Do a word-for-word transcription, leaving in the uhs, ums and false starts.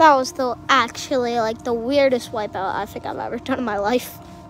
That was the actually like the weirdest wipeout I think I've ever done in my life.